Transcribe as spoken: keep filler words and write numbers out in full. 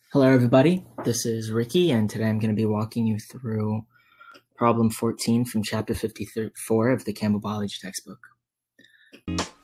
Hello everybody, this is Ricky, and today I'm going to be walking you through problem fourteen from chapter fifty-four of the Campbell Biology textbook.